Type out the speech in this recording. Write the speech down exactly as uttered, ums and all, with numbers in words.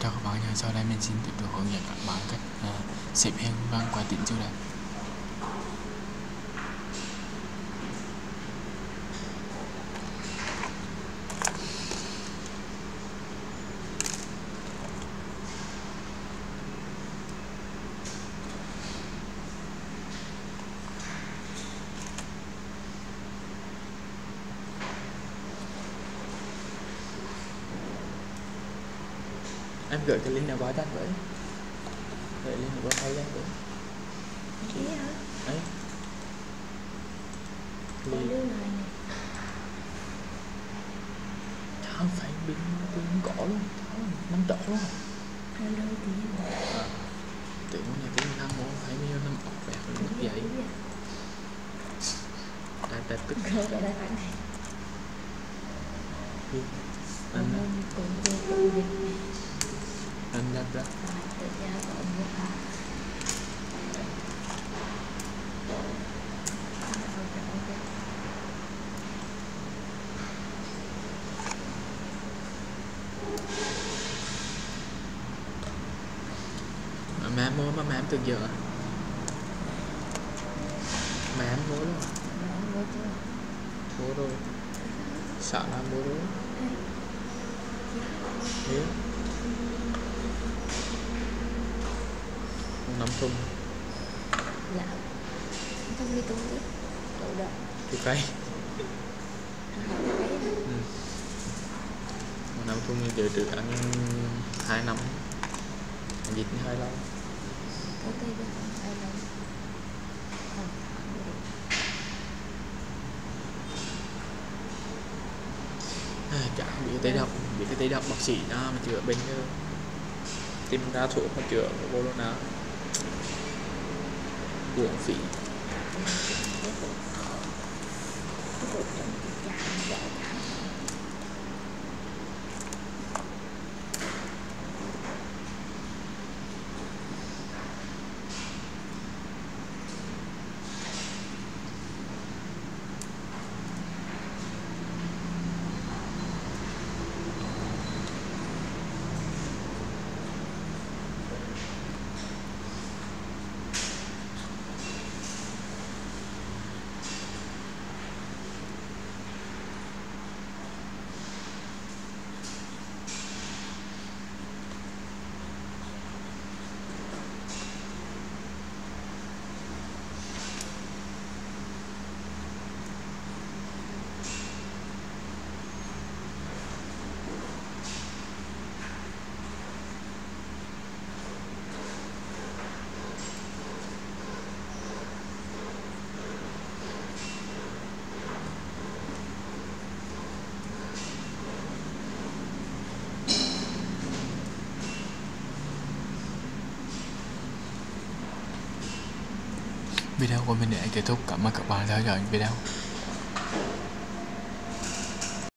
Chào các bạn, sau đây mình xin tiếp tục hướng dẫn các bạn cách à, xếp hình bằng quả tím siêu đẹp. Em gửi cái link nào vào chat với gửi link nào vào tay chat với Thế hả? ấy Có link lưu này này. không phải pin pin cỏ luôn, nắm trỏ luôn Hay lưu tí rồi. à, tiếng này tiếng năm muốn phải bao năm ọt vẹt rồi mất dậy đại đại tức Gỡ cái đại bản này. anh Anh cùng vô tự dịch này. anh đáp ra Tự ra có một hả? mà em mua mà em từ giờ mà em mua luôn mua rồi sợ là mua rồi thế năm thùng Dạ. Không đi tung đi. Đậu đậu. chục cây Cái này. ừ. năm thùng mình dự trữ ăn hai năm dịch như hai lâu Có cây bên không ai lấy. Còn à, chả bị cái tế độc bị cái tế độc bác sĩ nó mà chữa bệnh chứ tìm ra thuốc mà chữa corona uổng phí cái cục cái cục trong cái chạm dễ chạm. Video của mình đã kết thúc. Cảm ơn các bạn đã theo dõi video.